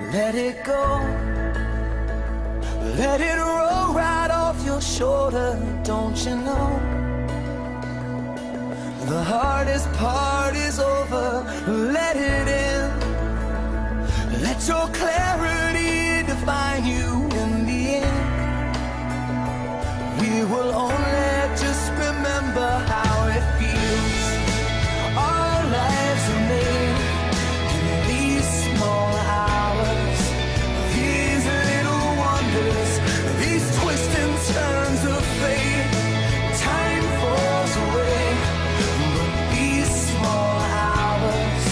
Let it go. Let it roll right off your shoulder, don't you know? The hardest part is over, let it in. Let your clarity define you in the end. We will only just remember how it feels. Our lives are made in these small hours, these little wonders, these twists and turns of fate. Time falls away, but these small hours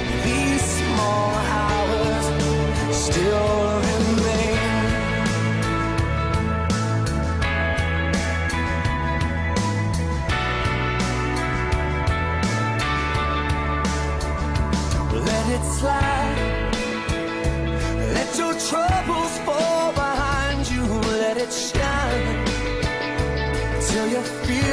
still remain. Let it slide. Let your troubles fall behind you. Let it shine till you feel